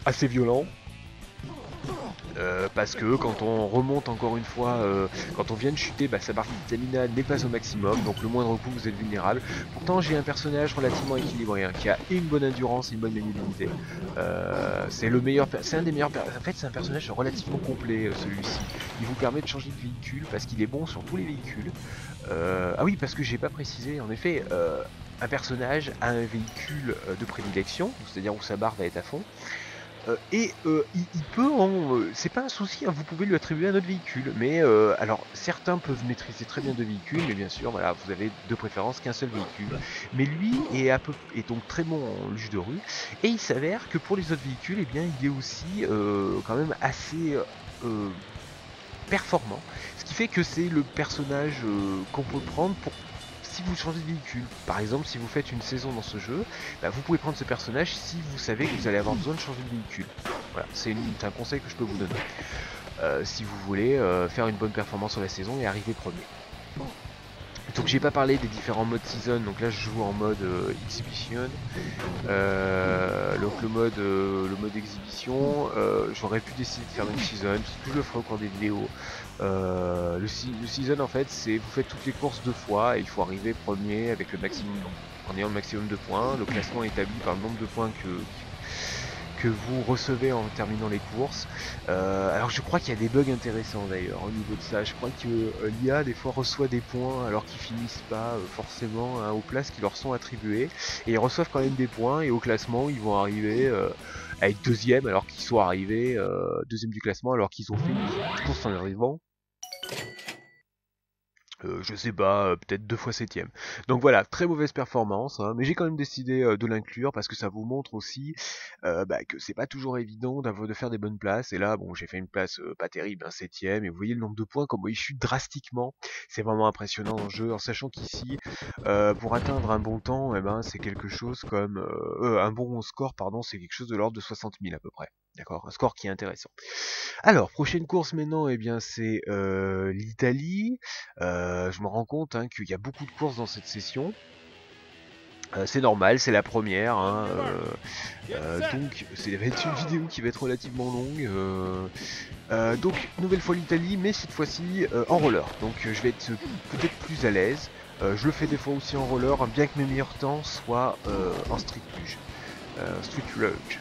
assez violent. Parce que quand on remonte encore une fois, quand on vient de chuter, bah, sa barre de stamina n'est pas au maximum, donc le moindre coup vous êtes vulnérable. Pourtant j'ai un personnage relativement équilibré, hein, qui a une bonne endurance et une bonne maniabilité. C'est le meilleur, c'est un des meilleurs. En fait c'est un personnage relativement complet celui-ci. Il vous permet de changer de véhicule parce qu'il est bon sur tous les véhicules. Ah oui, parce que j'ai pas précisé, en effet. Un personnage a un véhicule de prédilection, c'est-à-dire où sa barre va être à fond, il peut, c'est pas un souci, hein, vous pouvez lui attribuer un autre véhicule, mais alors certains peuvent maîtriser très bien deux véhicules, mais bien sûr, voilà, vous avez de préférence qu'un seul véhicule. Mais lui est donc très bon en luge de rue, et il s'avère que pour les autres véhicules, eh bien, il est aussi quand même assez performant, ce qui fait que c'est le personnage qu'on peut prendre pour si vous changez de véhicule. Par exemple, si vous faites une saison dans ce jeu, bah, vous pouvez prendre ce personnage si vous savez que vous allez avoir besoin de changer de véhicule. Voilà, c'est un conseil que je peux vous donner. Si vous voulez faire une bonne performance sur la saison et arriver premier. Donc j'ai pas parlé des différents modes season, donc là je joue en mode exhibition. Donc le mode exhibition, j'aurais pu décider de faire une season, je le ferai au cours des vidéos. Le season en fait c'est vous faites toutes les courses deux fois et il faut arriver premier avec le maximum, en ayant le maximum de points. Le classement est établi par le nombre de points que vous recevez en terminant les courses. Alors je crois qu'il y a des bugs intéressants d'ailleurs au niveau de ça. Je crois que l'IA des fois reçoit des points alors qu'ils finissent pas forcément hein, aux places qui leur sont attribuées. Et ils reçoivent quand même des points et au classement ils vont arriver à être deuxième alors qu'ils sont arrivés deuxième du classement alors qu'ils ont fait une course en arrivant je sais pas, peut-être 2 fois septième. Donc voilà, très mauvaise performance, hein, mais j'ai quand même décidé de l'inclure parce que ça vous montre aussi bah, que c'est pas toujours évident de faire des bonnes places. Et là, bon, j'ai fait une place pas terrible, un septième, et vous voyez le nombre de points, comment il chute drastiquement. C'est vraiment impressionnant dans le jeu, en sachant qu'ici, pour atteindre un bon temps, eh ben, c'est quelque chose comme... un bon score, pardon, c'est quelque chose de l'ordre de 60 000 à peu près. D'accord, un score qui est intéressant. Alors, prochaine course maintenant, eh bien c'est l'Italie. Je me rends compte hein, qu'il y a beaucoup de courses dans cette session. C'est normal, c'est la première, hein, donc ça va être une vidéo qui va être relativement longue. Donc nouvelle fois l'Italie, mais cette fois-ci en roller. Donc je vais être peut-être plus à l'aise. Je le fais des fois aussi en roller, bien que mes meilleurs temps soient en street luge,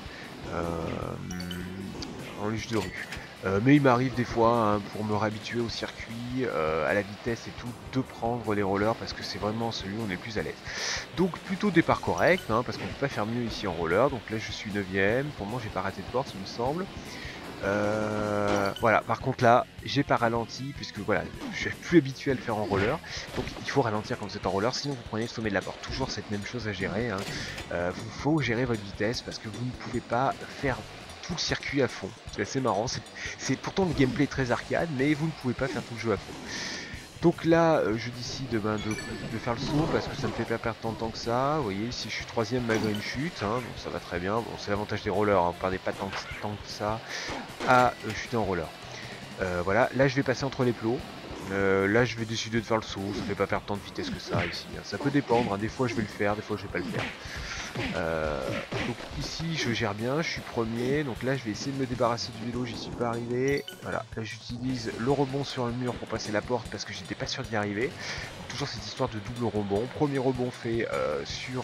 en luge de rue. Mais il m'arrive des fois, hein, pour me réhabituer au circuit, à la vitesse et tout, de prendre les rollers parce que c'est vraiment celui où on est le plus à l'aise. Donc plutôt départ correct, hein, parce qu'on ne peut pas faire mieux ici en roller. Donc là je suis 9ème, pour moi j'ai pas raté de porte il me semble. Voilà, par contre là, j'ai pas ralenti puisque voilà, je suis plus habitué à le faire en roller. Donc il faut ralentir quand vous êtes en roller, sinon vous prenez le sommet de la porte. Toujours cette même chose à gérer. Hein. Vous faut gérer votre vitesse parce que vous ne pouvez pas faire tout le circuit à fond. C'est assez marrant. C'est pourtant le gameplay est très arcade, mais vous ne pouvez pas faire tout le jeu à fond. Donc là, je décide de faire le saut parce que ça me fait pas perdre tant de temps que ça. Vous voyez, ici je suis troisième malgré une chute, hein, donc ça va très bien. Bon, c'est l'avantage des rollers, hein, vous perdez pas tant que ça à chuter en roller. Voilà, là je vais passer entre les plots. Là je vais décider de faire le saut, ça fait pas perdre tant de vitesse que ça ici. Hein. Ça peut dépendre, hein. Des fois je vais le faire, des fois je vais pas le faire. Donc ici je gère bien, je suis premier, donc là je vais essayer de me débarrasser du vélo, j'y suis pas arrivé. Voilà, là j'utilise le rebond sur le mur pour passer la porte parce que j'étais pas sûr d'y arriver. Donc, toujours cette histoire de double rebond. Premier rebond fait sur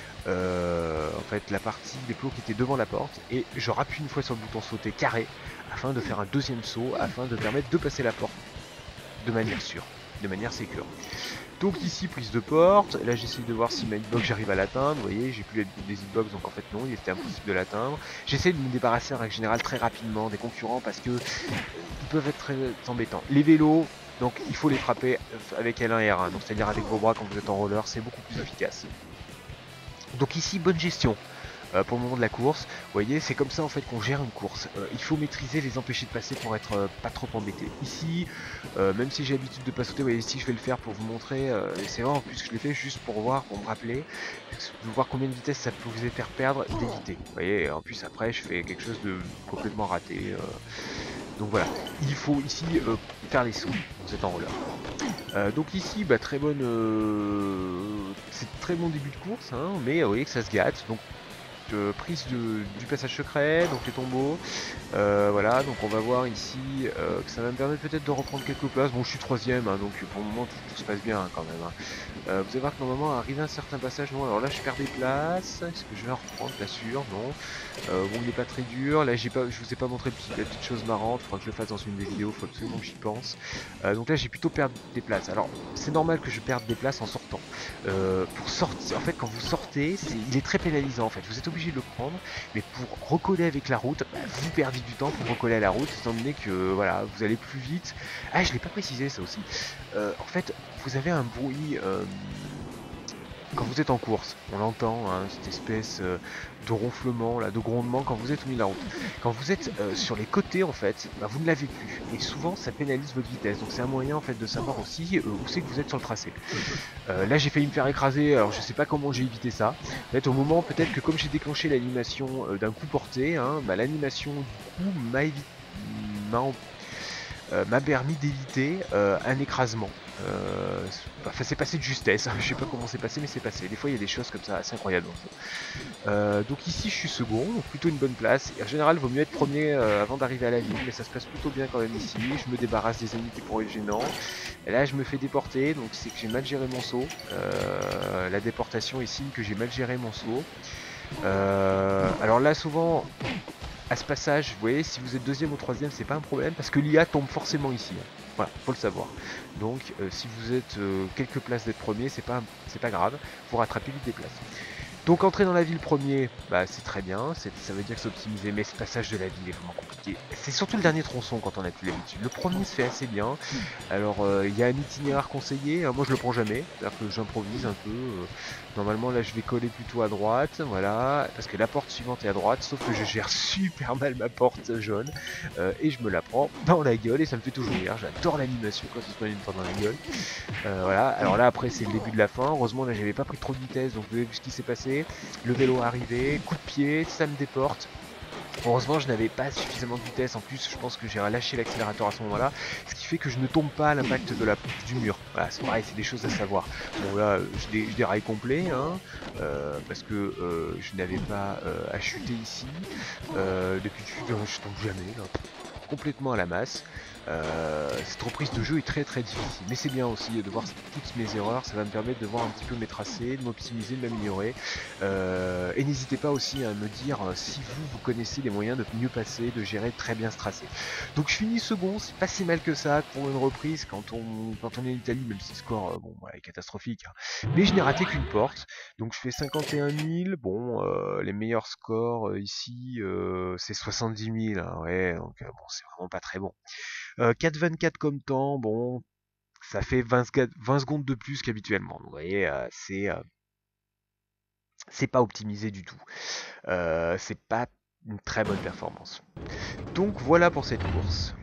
en fait la partie des plots qui étaient devant la porte et je rappuie une fois sur le bouton sauter carré afin de faire un deuxième saut afin de permettre de passer la porte de manière sûre, de manière sécure. Donc ici prise de porte, là j'essaye de voir si ma hitbox j'arrive à l'atteindre, vous voyez j'ai plus des hitbox donc en fait non, il était impossible de l'atteindre. J'essaie de me débarrasser en règle générale très rapidement des concurrents parce que ils peuvent être très embêtants. Les vélos, donc il faut les frapper avec L1 et R1, donc c'est-à-dire avec vos bras quand vous êtes en roller, c'est beaucoup plus efficace. Donc ici bonne gestion. Pour le moment de la course. Vous voyez, c'est comme ça en fait qu'on gère une course. Il faut maîtriser les empêcher de passer pour être pas trop embêté. Ici, même si j'ai l'habitude de pas sauter, vous voyez ici je vais le faire pour vous montrer. C'est vrai en plus que je l'ai fait juste pour voir, pour me rappeler, de voir combien de vitesse ça peut vous faire perdre, d'éviter. Vous voyez, en plus après je fais quelque chose de complètement raté. Donc voilà, il faut ici faire les sauts. Vous êtes en roller. Donc ici, bah, très bonne, c'est très bon début de course, hein, mais vous voyez que ça se gâte. Donc prise du passage secret, donc les tombeaux. Voilà, donc on va voir ici que ça va me permettre peut-être de reprendre quelques places. Bon, je suis troisième, hein, donc pour le moment tout se passe bien hein, quand même. Hein. Vous allez voir que normalement, arrivé à un certain passage, non, alors là je perds des places. Est-ce que je vais en reprendre? Bien sûr, non. Bon, il n'est pas très dur. Là, je vous ai pas montré la petite chose marrante. Il faudra que je le fasse dans une des vidéos. Il faut absolument que j'y pense. Donc là, j'ai plutôt perdu des places. Alors, c'est normal que je perde des places en sortant. Pour sortir, en fait, quand vous sortez, il est très pénalisant. En fait, vous êtes obligé de le prendre, mais pour recoller avec la route, bah, vous perdez du temps pour recoller à la route, étant donné que voilà, vous allez plus vite. Ah, je l'ai pas précisé ça aussi. En fait, vous avez un bruit. Quand vous êtes en course, on l'entend, hein, cette espèce de ronflement, là, de grondement quand vous êtes au milieu de la route. Quand vous êtes sur les côtés, en fait, bah, vous ne l'avez plus. Et souvent, ça pénalise votre vitesse. Donc c'est un moyen en fait de savoir aussi où c'est que vous êtes sur le tracé. Là, j'ai failli me faire écraser. Alors je sais pas comment j'ai évité ça. En fait, au moment, peut-être que comme j'ai déclenché l'animation d'un coup porté, hein, bah, l'animation du coup m'a permis d'éviter un écrasement. Enfin, c'est passé de justesse, je sais pas comment c'est passé, mais c'est passé. Des fois, il y a des choses comme ça assez incroyables. Donc ici, je suis second, donc plutôt une bonne place. Et en général, il vaut mieux être premier avant d'arriver à la ville, mais ça se passe plutôt bien quand même ici. Je me débarrasse des ennemis qui pourraient être gênants. Et là, je me fais déporter, donc c'est que j'ai mal géré mon saut. La déportation est signe que j'ai mal géré mon saut. Alors là, souvent, à ce passage, vous voyez, si vous êtes deuxième ou troisième, c'est pas un problème parce que l'IA tombe forcément ici. Hein. Voilà, faut le savoir. Donc, si vous êtes quelques places d'être premier, c'est pas grave. Vous rattrapez vite des places. Donc entrer dans la ville premier, bah, c'est très bien, ça veut dire que c'est optimisé, mais ce passage de la ville est vraiment compliqué. C'est surtout le dernier tronçon quand on a plus l'habitude. Le premier se fait assez bien. Alors il y a un itinéraire conseillé, moi je le prends jamais, c'est-à-dire que j'improvise un peu. Normalement là je vais coller plutôt à droite, voilà, parce que la porte suivante est à droite, sauf que je gère super mal ma porte jaune, et je me la prends dans la gueule et ça me fait toujours rire. J'adore l'animation quand il se prend une porte dans la gueule. Voilà, alors là après c'est le début de la fin, heureusement là j'avais pas pris trop de vitesse, donc vous avez vu ce qui s'est passé, le vélo est arrivé, coup de pied, ça me déporte. Heureusement je n'avais pas suffisamment de vitesse, en plus je pense que j'ai relâché l'accélérateur à ce moment là, ce qui fait que je ne tombe pas à l'impact du mur. Voilà, c'est pareil, c'est des choses à savoir. Bon là je déraille complet, hein, parce que je n'avais pas à chuter ici. Depuis je tombe jamais là, complètement à la masse. Cette reprise de jeu est très très difficile, mais c'est bien aussi de voir toutes mes erreurs, ça va me permettre de voir un petit peu mes tracés, de m'optimiser, de m'améliorer. Et n'hésitez pas aussi à me dire si vous connaissez les moyens de mieux passer, de gérer très bien ce tracé. Donc je finis second, c'est pas si mal que ça pour une reprise quand on est en Italie, même si le score bon, voilà, est catastrophique. Hein. Mais je n'ai raté qu'une porte, donc je fais 51 000. Bon, les meilleurs scores ici, c'est 70 000. Hein, ouais, donc bon, c'est vraiment pas très bon. 4,24 comme temps, bon, ça fait 20 secondes de plus qu'habituellement. Vous voyez, c'est pas optimisé du tout. C'est pas une très bonne performance. Donc voilà pour cette course.